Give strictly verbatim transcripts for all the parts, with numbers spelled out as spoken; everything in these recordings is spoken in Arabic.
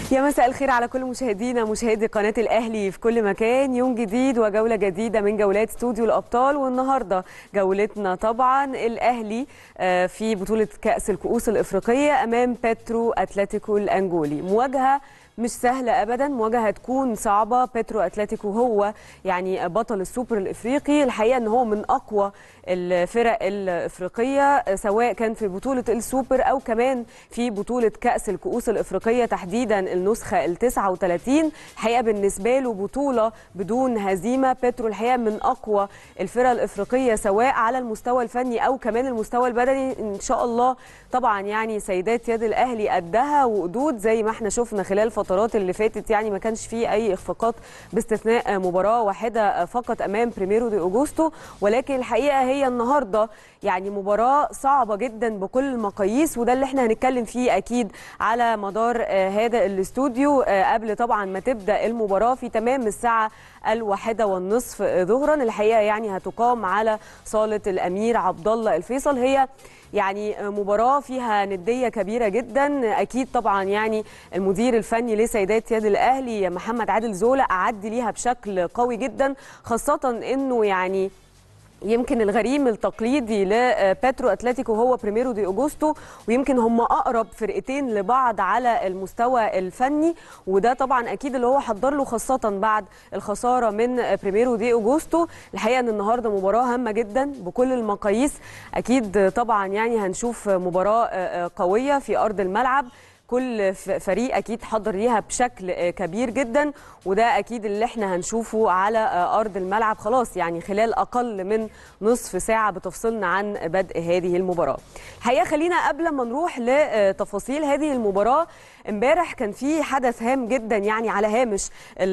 يا مساء الخير على كل مشاهدينا مشاهدي قناة الأهلي في كل مكان. يوم جديد وجولة جديدة من جولات استوديو الأبطال، والنهاردة جولتنا طبعا الأهلي في بطولة كأس الكؤوس الإفريقية أمام بيترو أتلتيكو الأنجولي. مواجهة مش سهلة أبدا، مواجهة هتكون صعبة. بيترو أتلتيكو هو يعني بطل السوبر الإفريقي، الحقيقة أنه هو من أقوى الفرق الإفريقية سواء كان في بطولة السوبر أو كمان في بطولة كأس الكؤوس الإفريقية تحديدا النسخة التسعة وثلاثين. الحقيقة بالنسبة له بطولة بدون هزيمة. بيترو الحقيقة من أقوى الفرق الإفريقية سواء على المستوى الفني أو كمان المستوى البدني. إن شاء الله طبعا يعني سيدات يد الأهلي قدها وقدود زي ما احنا شفنا خلال الفترات اللي فاتت، يعني ما كانش فيه أي إخفاقات باستثناء مباراة واحدة فقط أمام بريميرو دي أوجوستو. ولكن الحقيقة هي النهاردة يعني مباراة صعبة جدا بكل المقاييس، وده اللي احنا هنتكلم فيه أكيد على مدار هذا الاستوديو قبل طبعا ما تبدأ المباراة في تمام الساعة الواحدة والنصف ظهرا. الحقيقة يعني هتقام على صالة الأمير عبد الله الفيصل. هي يعني مباراة فيها ندية كبيرة جدا. أكيد طبعا يعني المدير الفني لسيدات يد الأهلي محمد عادل زولا أعد ليها بشكل قوي جدا، خاصة أنه يعني يمكن الغريم التقليدي لبيترو أتلتيكو هو بريميرو دي أوجوستو، ويمكن هم أقرب فرقتين لبعض على المستوى الفني، وده طبعا أكيد اللي هو حضر له خاصة بعد الخسارة من بريميرو دي أوجوستو. الحقيقة أن النهاردة مباراة هامة جدا بكل المقاييس. أكيد طبعا يعني هنشوف مباراة قوية في أرض الملعب، كل فريق أكيد حضر ليها بشكل كبير جدا، وده أكيد اللي احنا هنشوفه على أرض الملعب خلاص يعني خلال أقل من نصف ساعة بتفصلنا عن بدء هذه المباراة. الحقيقة خلينا قبل ما نروح لتفاصيل هذه المباراة، امبارح كان في حدث هام جدا يعني على هامش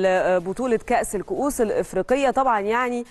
بطولة كأس الكؤوس الإفريقية. طبعا يعني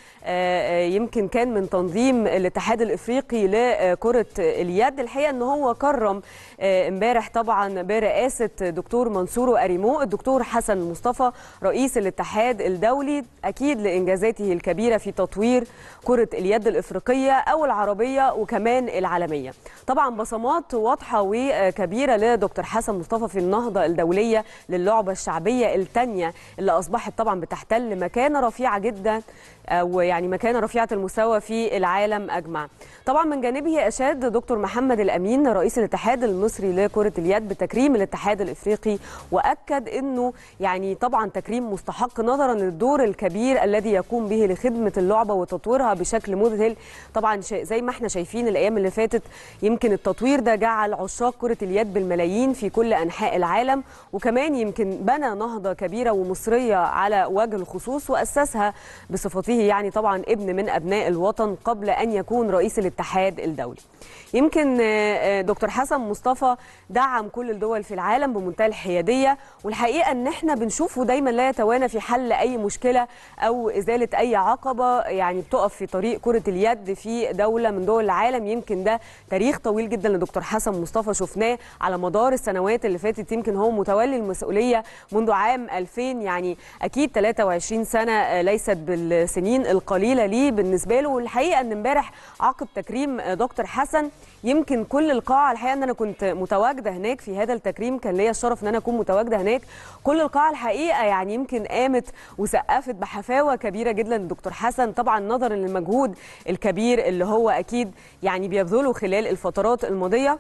يمكن كان من تنظيم الاتحاد الإفريقي لكرة اليد. الحقيقة ان هو كرم امبارح طبعا برئاسة دكتور منصور أريمو الدكتور حسن مصطفى رئيس الاتحاد الدولي، أكيد لإنجازاته الكبيرة في تطوير كرة اليد الإفريقية أو العربية وكمان العالمية. طبعا بصمات واضحة وكبيرة لدكتور حسن مصطفى في النهضة الدولية للعبة الشعبية الثانية اللي أصبحت طبعا بتحتل مكانة رفيعة جدا، ويعني مكانة رفيعة المستوى في العالم أجمع. طبعا من جانبه أشاد دكتور محمد الأمين رئيس الاتحاد المصري لكرة اليد بتكريم الاتحاد الإفريقي، وأكد أنه يعني طبعا تكريم مستحق نظرا للدور الكبير الذي يقوم به لخدمة اللعبة وتطويرها بشكل مذهل. طبعا زي ما احنا شايفين الأيام اللي فاتت يمكن التطوير ده جعل عشاق كرة اليد بالملايين في كل أنحاء العالم، وكمان يمكن بنى نهضة كبيرة ومصرية على وجه الخصوص، وأسسها بصفته يعني طبعا ابن من أبناء الوطن قبل أن يكون رئيس الاتحاد الدولي. يمكن دكتور حسن مصطفى دعم كل الدول في العالم بمنتهى الحيادية، والحقيقة ان احنا بنشوفه دايما لا يتوانى في حل اي مشكلة او ازالة اي عقبة يعني بتقف في طريق كرة اليد في دولة من دول العالم. يمكن ده تاريخ طويل جدا لدكتور حسن مصطفى شفناه على مدار السنوات اللي فاتت. يمكن هو متولي المسؤولية منذ عام ألفين، يعني اكيد ثلاثة وعشرين سنة ليست بالسنين القليلة ليه بالنسبة له. والحقيقة ان امبارح عقب تكريم دكتور حسن يمكن كل القاعة، الحقيقة ان انا كنت متواجدة هناك في هذا التكريم، كان ليا الشرف ان انا اكون متواجدة هناك. كل القاعة الحقيقة يعني يمكن قامت وسقفت بحفاوة كبيرة جدا للدكتور حسن، طبعا نظرا للمجهود الكبير اللي هو اكيد يعني بيبذله خلال الفترات الماضية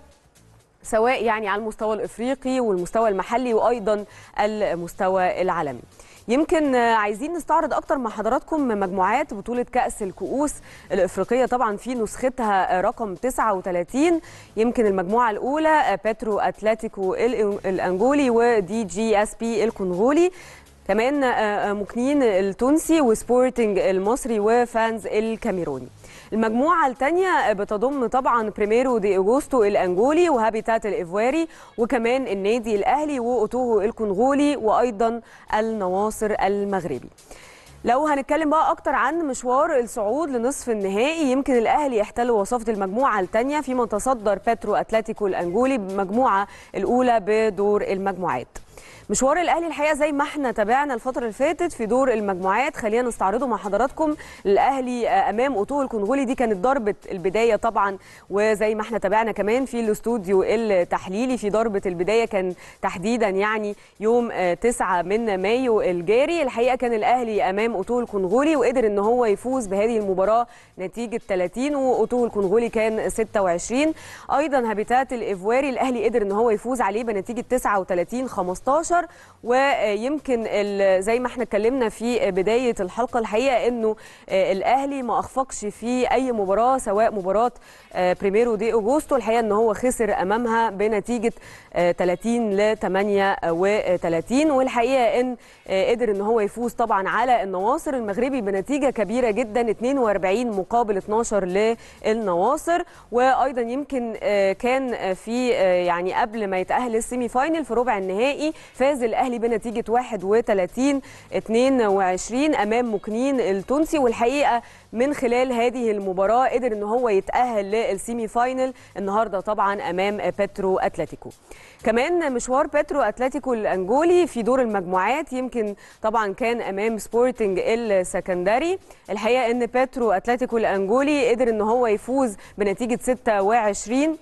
سواء يعني على المستوى الافريقي والمستوى المحلي وايضا المستوى العالمي. يمكن عايزين نستعرض اكتر مع حضراتكم مجموعات بطولة كأس الكؤوس الإفريقية طبعا في نسختها رقم تسعة وثلاثين. يمكن المجموعة الأولى بيترو أتلتيكو الأنجولي ودي جي اس بي الكونغولي، كمان مكنين التونسي وسبورتنج المصري وفانز الكاميروني. المجموعة الثانية بتضم طبعا بريميرو دي أوجوستو الأنجولي وهابيتات الإيفواري وكمان النادي الأهلي وأوتوهو الكونغولي وأيضا النواصر المغربي. لو هنتكلم بقى اكتر عن مشوار الصعود لنصف النهائي، يمكن الاهلي احتل وصافه المجموعه الثانيه فيما تصدر بيترو اتلتيكو الانجولي بالمجموعه الاولى بدور المجموعات. مشوار الاهلي الحقيقه زي ما احنا تابعنا الفتره اللي فاتت في دور المجموعات، خلينا نستعرضه مع حضراتكم. الاهلي امام اوتو الكونغولي، دي كانت ضربه البدايه طبعا، وزي ما احنا تابعنا كمان في الاستوديو التحليلي في ضربه البدايه كان تحديدا يعني يوم تسعة من مايو الجاري. الحقيقه كان الاهلي امام اوتو الكونغولي وقدر ان هو يفوز بهذه المباراه نتيجه ثلاثين، واوتو الكونغولي كان ستة وعشرين. ايضا هابيتات الايفواري الاهلي قدر ان هو يفوز عليه بنتيجه تسعة وثلاثين خمستاشر. ويمكن زي ما احنا اتكلمنا في بدايه الحلقه الحقيقه انه الاهلي ما اخفقش في اي مباراه، سواء مباراه بريميرو دي اوغوستو الحقيقه ان هو خسر امامها بنتيجه ثلاثين ل ثمانية وثلاثين، والحقيقه ان قدر ان هو يفوز طبعا على النواصر المغربي بنتيجه كبيره جدا اثنين وأربعين مقابل اثناشر للنواصر. وايضا يمكن كان في يعني قبل ما يتاهل للسيمي فاينل في ربع النهائي فاز الاهلي بنتيجه واحد وثلاثين اثنين وعشرين امام موكنين التونسي، والحقيقه من خلال هذه المباراه قدر ان هو يتاهل للسيمي فاينل النهارده طبعا امام بيترو اتلتيكو. كمان مشوار بيترو اتلتيكو الانجولي في دور المجموعات يمكن طبعا كان امام سبورتنج السكندري. الحقيقه ان بيترو اتلتيكو الانجولي قدر ان هو يفوز بنتيجه ستة وعشرين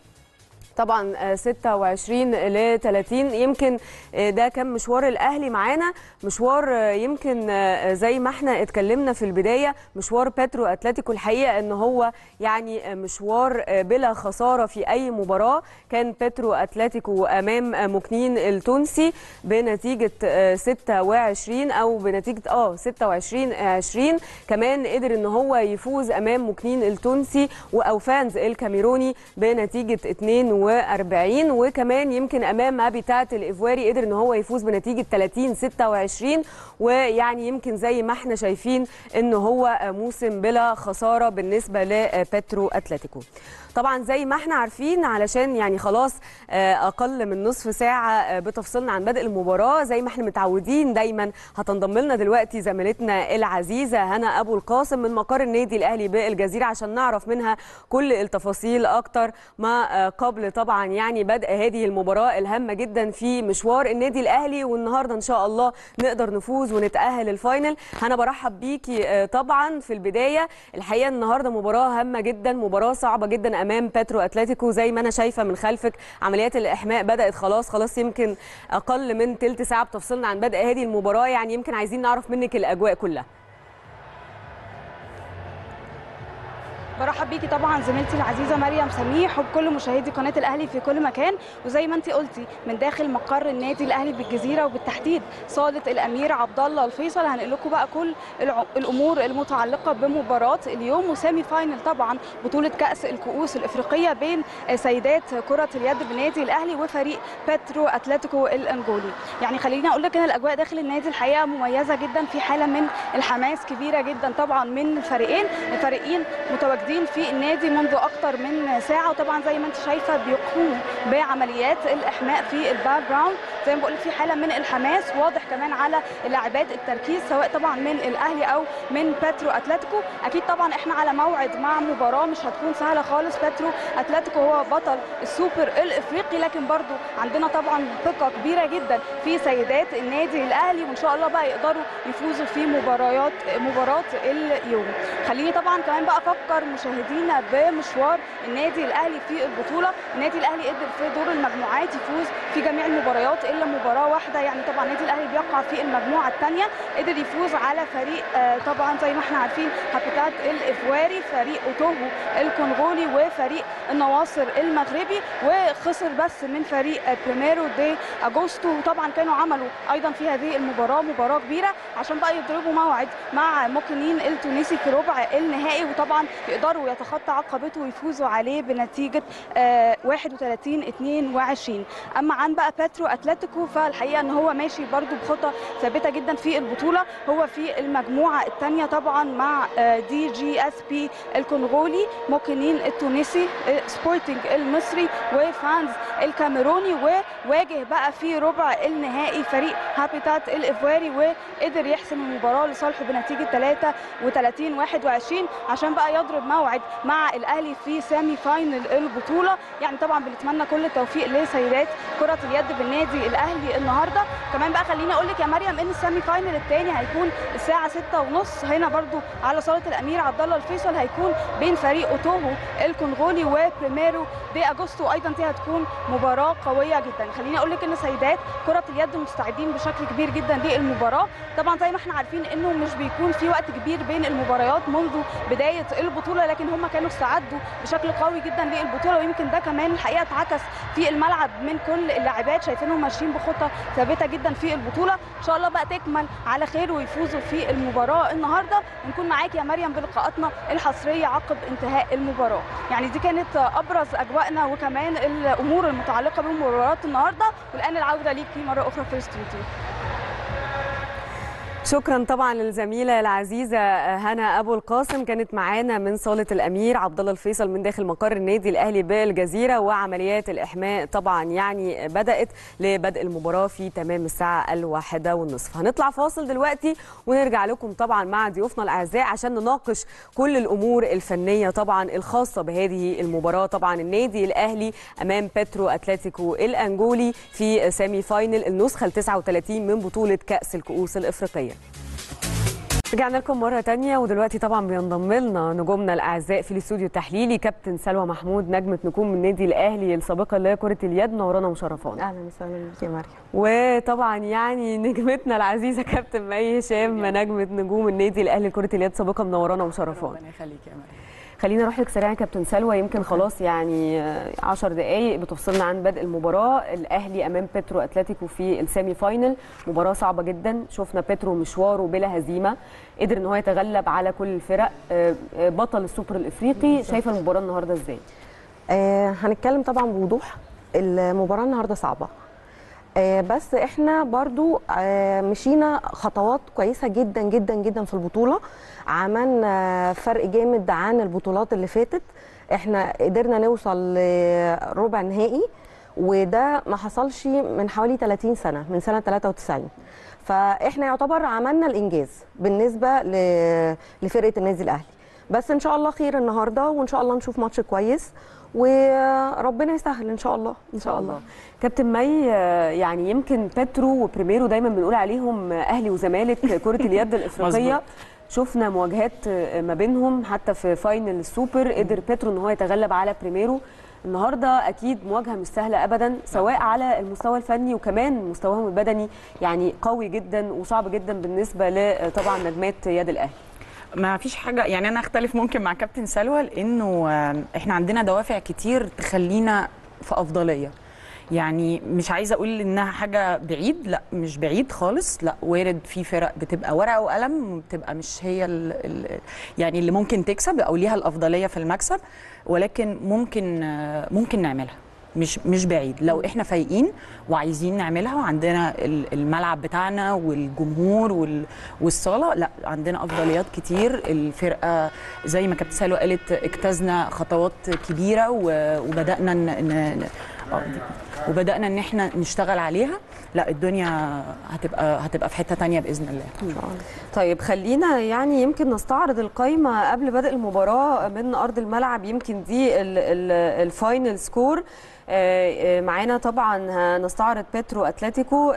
طبعا ستة وعشرين ل ثلاثين. يمكن ده كان مشوار الاهلي معانا، مشوار يمكن زي ما احنا اتكلمنا في البدايه، مشوار بيترو اتلتيكو الحقيقه ان هو يعني مشوار بلا خساره في اي مباراه. كان بيترو اتلتيكو امام موكنين التونسي بنتيجه ستة وعشرين او بنتيجه اه ستة وعشرين عشرين. كمان قدر ان هو يفوز امام موكنين التونسي واوفانز الكاميروني بنتيجه اثنين وأربعين، وكمان يمكن امام هابيتات الايفواري قدر ان هو يفوز بنتيجه ثلاثين ستة وعشرين. ويعني يمكن زي ما احنا شايفين ان هو موسم بلا خساره بالنسبه لبيترو اتلتيكو. طبعا زي ما احنا عارفين علشان يعني خلاص اقل من نصف ساعه بتفصلنا عن بدء المباراه، زي ما احنا متعودين دايما هتنضم لنا دلوقتي زميلتنا العزيزه هنا ابو القاسم من مقر النادي الاهلي بالجزيره عشان نعرف منها كل التفاصيل اكتر ما قبل طبعا يعني بدء هذه المباراه الهامه جدا في مشوار النادي الاهلي، والنهارده ان شاء الله نقدر نفوز ونتاهل الفاينل. هنا برحب بيكي طبعا في البدايه. الحقيقه النهارده مباراه هامه جدا، مباراه صعبه جدا امام بيترو اتلتيكو. زي ما انا شايفه من خلفك عمليات الاحماء بدات خلاص خلاص يمكن اقل من ثلث ساعه بتفصلنا عن بدء هذه المباراه، يعني يمكن عايزين نعرف منك الاجواء كلها. برحب بيكي طبعا زميلتي العزيزه مريم سميح وبكل مشاهدي قناه الاهلي في كل مكان. وزي ما انت قلتي من داخل مقر النادي الاهلي بالجزيره وبالتحديد صاله الامير عبد الله الفيصل هنقول لكم بقى كل الامور المتعلقه بمباراه اليوم وسيمي فاينل طبعا بطوله كاس الكؤوس الافريقيه بين سيدات كره اليد بالنادي الاهلي وفريق بيترو اتلتيكو الانجولي. يعني خليني اقول لك ان الاجواء داخل النادي الحقيقه مميزه جدا، في حاله من الحماس كبيره جدا طبعا من الفريقين، الفريقين متواجدين في النادي منذ اكثر من ساعه، وطبعا زي ما انت شايفه بيقوموا بعمليات الاحماء في الباك جراوند. زي ما بقول في حاله من الحماس واضح كمان على اللاعبات التركيز سواء طبعا من الاهلي او من بيترو اتلتيكو. اكيد طبعا احنا على موعد مع مباراه مش هتكون سهله خالص. بيترو اتلتيكو هو بطل السوبر الافريقي، لكن برضو عندنا طبعا ثقه كبيره جدا في سيدات النادي الاهلي، وان شاء الله بقى يقدروا يفوزوا في مباريات مباراه اليوم. خليني طبعا كمان بقى افكر مشاهدينا بمشوار النادي الاهلي في البطوله. النادي الاهلي قدر في دور المجموعات يفوز في جميع المباريات الا مباراه واحده، يعني طبعا النادي الاهلي بيقع في المجموعه الثانيه، قدر يفوز على فريق طبعا زي ما احنا عارفين هابيتات الايفواري، فريق اوتوهو الكونغولي وفريق النواصر المغربي، وخسر بس من فريق بريميرو دي اغوستو. وطبعا كانوا عملوا ايضا في هذه المباراه مباراه كبيره عشان بقى يضربوا موعد مع موكنين التونسي في ربع النهائي، وطبعا يقدروا يتخطى عقبته ويفوزوا عليه بنتيجه واحد وثلاثين اثنين وعشرين. اما عن بقى بيترو اتلتيكو فالحقيقه ان هو ماشي برده بخطى ثابته جدا في البطوله، هو في المجموعه الثانيه طبعا مع دي جي اس بي الكونغولي، موكنين التونسي، سبورتنج المصري وفانز الكاميروني، وواجه بقى في ربع النهائي فريق هابيتات الايفواري وقدر يحسم المباراه لصالحه بنتيجه ثلاثة وثلاثين واحد وعشرين عشان بقى يضرب موعد مع الاهلي في سيمي فاينل البطوله. يعني طبعا بنتمنى كل التوفيق لسيدات كره اليد بالنادي الاهلي النهارده. كمان بقى خليني اقول لك يا مريم ان السيمي فاينل الثاني هيكون الساعه ستة وثلاثين هنا برضو على صاله الامير عبد الله الفيصل، هيكون بين فريق اوتوهو الكونغولي وبريميرو دي اجوستو. ايضا دي هتكون مباراه قويه جدا. خليني اقول لك ان سيدات كره اليد مستعدين بشكل كبير جدا للمباراه. طبعا زي ما احنا عارفين انه مش بيكون في وقت كبير بين المباريات منذ بدايه البطوله، لكن هم كانوا استعدوا بشكل قوي جدا للبطوله، ويمكن ده كمان الحقيقه اتعكس في الملعب من كل اللاعبات. شايفينهم ماشيين بخطه ثابته جدا في البطوله. ان شاء الله بقى تكمل على خير ويفوزوا في المباراه النهارده، ونكون معاك يا مريم بلقاءاتنا الحصريه عقب انتهاء المباراه. يعني دي كانت ابرز اجواءنا وكمان الامور المتعلقه بمباراه النهارده، والان العوده ليكي مره اخرى في الاستوديو. شكرا طبعا للزميله العزيزه هنا ابو القاسم، كانت معانا من صاله الامير عبد الله الفيصل من داخل مقر النادي الاهلي بالجزيره. وعمليات الاحماء طبعا يعني بدات لبدء المباراه في تمام الساعه الواحدة والنصف. هنطلع فاصل دلوقتي ونرجع لكم طبعا مع ضيوفنا الاعزاء عشان نناقش كل الامور الفنيه طبعا الخاصه بهذه المباراه. طبعا النادي الاهلي امام بيترو اتلتيكو الانجولي في سيمي فاينل النسخه التاسعة والثلاثين من بطوله كاس الكؤوس الافريقيه. رجعنا لكم مرة تانية، ودلوقتي طبعا بينضم لنا نجومنا الأعزاء في الاستوديو التحليلي كابتن سلوى محمود نجمة نجوم من النادي الأهلي السابقة لكرة اليد. نورانا ومشرفانا. أهلا وسهلا بك يا مريم. وطبعا يعني نجمتنا العزيزة كابتن مي هشام نجمة نجوم النادي الأهلي لكرة اليد سابقة، منورانا ومشرفانا. ربنا يخليك يا مريم. خلينا نروح لك سريعا كابتن سلوى، يمكن خلاص يعني عشر دقائق بتفصلنا عن بدء المباراه. الاهلي امام بيترو اتلتيكو في السيمي فاينل، مباراه صعبه جدا. شفنا بيترو مشواره بلا هزيمه، قدر ان هو يتغلب على كل الفرق، بطل السوبر الافريقي. شايفه المباراه النهارده ازاي؟ آه هنتكلم طبعا بوضوح. المباراه النهارده صعبه، آه بس احنا برضو آه مشينا خطوات كويسه جدا جدا جدا في البطوله. عملنا فرق جامد عن البطولات اللي فاتت. احنا قدرنا نوصل لربع نهائي، وده ما حصلش من حوالي ثلاثين سنه، من سنه ثلاثة وتسعين. فاحنا يعتبر عملنا الانجاز بالنسبه لفرقه النادي الاهلي. بس ان شاء الله خير النهارده، وان شاء الله نشوف ماتش كويس وربنا يسهل ان شاء الله. ان شاء الله. كابتن مي، يعني يمكن بيترو وبريميرو دايما بنقول عليهم اهلي وزمالك كره اليد الافريقيه. شفنا مواجهات ما بينهم حتى في فاينل السوبر، قدر بيترو ان هو يتغلب على بريميرو. النهارده اكيد مواجهه مش سهله ابدا، سواء على المستوى الفني وكمان مستواهم البدني يعني قوي جدا وصعب جدا بالنسبه لطبعا نجمات يد الاهلي. ما فيش حاجه، يعني انا اختلف ممكن مع كابتن سلوى، لانه احنا عندنا دوافع كتير تخلينا في افضليه. يعني مش عايزه اقول انها حاجه بعيد، لا مش بعيد خالص، لا وارد في فرق بتبقى ورقه وقلم، بتبقى مش هي ال ال يعني اللي ممكن تكسب او ليها الافضليه في المكسب، ولكن ممكن ممكن نعملها، مش مش بعيد لو احنا فايقين وعايزين نعملها، وعندنا الملعب بتاعنا والجمهور والصاله، لا عندنا افضليات كتير. الفرقه زي ما كابتن سالو قالت اجتزنا خطوات كبيره وبدانا ن وبدانا ان احنا نشتغل عليها. لا الدنيا هتبقى هتبقى في حته ثانيه باذن الله ان شاء الله. طيب خلينا يعني يمكن نستعرض القائمه قبل بدء المباراه من ارض الملعب. يمكن دي الفاينل سكور معانا. طبعا هنستعرض بيترو اتلتيكو.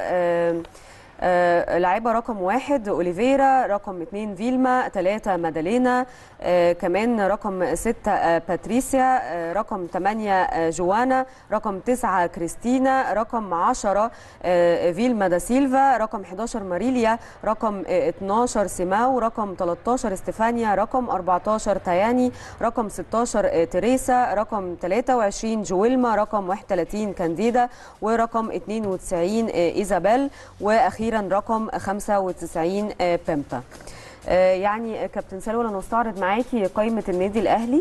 آه لاعبة رقم واحد أوليفيرا، رقم اثنين فيلما، ثلاثة مادالينا، آه كمان رقم ستة آه باتريسيا، آه رقم ثمانية آه جوانا، رقم تسعة كريستينا، رقم عشرة آه فيلما دا سيلفا، رقم احد عشر ماريليا، رقم آه اثناشر سيماو، رقم ثلاثة عشر استفانيا، رقم أربعة عشر تاياني، رقم ستة عشر آه تريسا، رقم ثلاثة وعشرين جويلما، رقم واحد وثلاثين كانديدا، ورقم اثنين وتسعين آه إيزابيل، وأخيرا رقم خمسة وتسعين بيمبا. يعني كابتن سلوى لو نستعرض معاكي قائمه النادي الاهلي.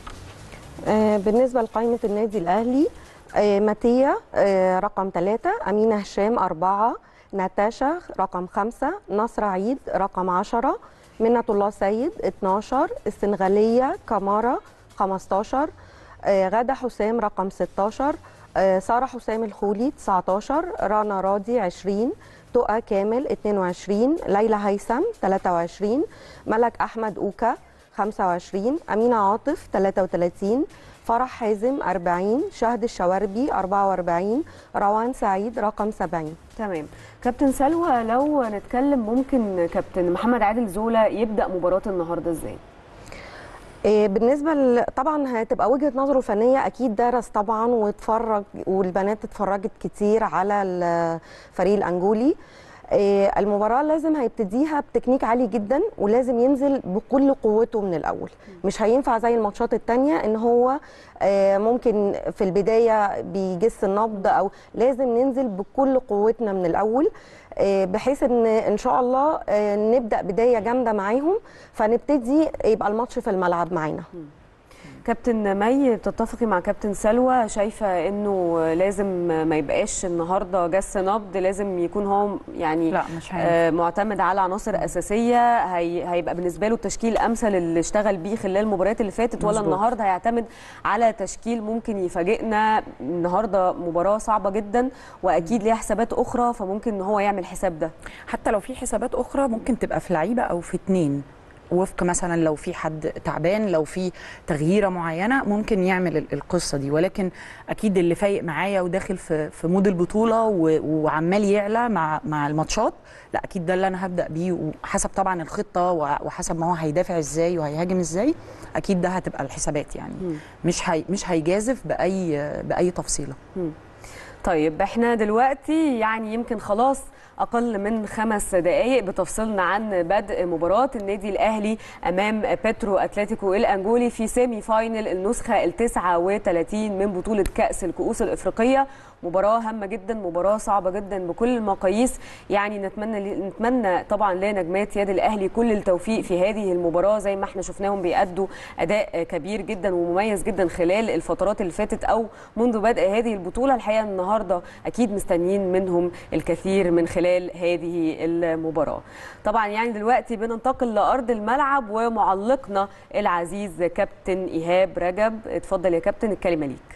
بالنسبه لقائمه النادي الاهلي، ماتيا رقم ثلاثة، امينه هشام أربعة، ناتاشا رقم خمسة، نصر عيد رقم عشرة، منة الله سيد اثناشر، السنغاليه كمارا خمسة عشر، غاده حسام رقم ستة عشر، ساره حسام الخولي تسعة عشر، رنا راضي عشرين، تقى كامل اثنين وعشرين، ليلى هيثم ثلاثة وعشرين، ملك احمد اوكا خمسة وعشرين، أمينة عاطف ثلاثة وثلاثين، فرح حازم أربعين، شهد الشواربي أربعة وأربعين، روان سعيد رقم سبعين. تمام. كابتن سلوى، لو نتكلم ممكن كابتن محمد عادل زولا يبدأ مباراة النهارده ازاي؟ بالنسبه ل... طبعا هتبقى وجهه نظره الفنيه، اكيد درس طبعا واتفرج، والبنات اتفرجت كتير على الفريق الانجولي. المباراه لازم هيبتديها بتكنيك عالي جدا، ولازم ينزل بكل قوته من الاول. مش هينفع زي الماتشات التانية ان هو ممكن في البدايه بيجس النبض، او لازم ننزل بكل قوتنا من الاول، بحيث ان ان شاء الله نبدا بدايه جامده معاهم، فنبتدي يبقى الماتش في الملعب معانا. كابتن مي، بتتفقي مع كابتن سلوى؟ شايفه انه لازم ما يبقاش النهارده جس نبض، لازم يكون هو يعني لا مش آه معتمد على عناصر اساسيه، هي هيبقى بالنسبه له التشكيل امثل اللي اشتغل بيه خلال المباريات اللي فاتت، ولا مزبوط. النهارده هيعتمد على تشكيل ممكن يفاجئنا؟ النهارده مباراه صعبه جدا واكيد ليها حسابات اخرى، فممكن ان هو يعمل حساب ده. حتى لو في حسابات اخرى ممكن تبقى في لعيبه او في اتنين، وفق مثلا لو في حد تعبان، لو في تغييره معينه ممكن يعمل القصه دي، ولكن اكيد اللي فايق معايا وداخل في في مود البطوله وعمال يعلى مع مع الماتشات، لا اكيد ده اللي انا هبدا بيه، وحسب طبعا الخطه وحسب ما هو هيدافع ازاي وهيهاجم ازاي، اكيد ده هتبقى الحسابات يعني. م. مش هي مش هيجازف باي باي تفصيله. م. طيب احنا دلوقتي يعني يمكن خلاص أقل من خمس دقائق بتفصلنا عن بدء مباراة النادي الأهلي أمام بيترو أتلتيكو الأنجولي في سيمي فاينل النسخة التاسعة والثلاثين من بطولة كأس الكؤوس الإفريقية. مباراة هامة جدا، مباراة صعبة جدا بكل المقاييس، يعني نتمنى نتمنى طبعا لنجمات يد الأهلي كل التوفيق في هذه المباراة، زي ما احنا شفناهم بيأدوا أداء كبير جدا ومميز جدا خلال الفترات اللي فاتت أو منذ بدء هذه البطولة. الحقيقة النهاردة أكيد مستنيين منهم الكثير من خلال هذه المباراة. طبعا يعني دلوقتي بننتقل لأرض الملعب ومعلقنا العزيز كابتن إيهاب رجب. اتفضل يا كابتن، الكلمة ليك.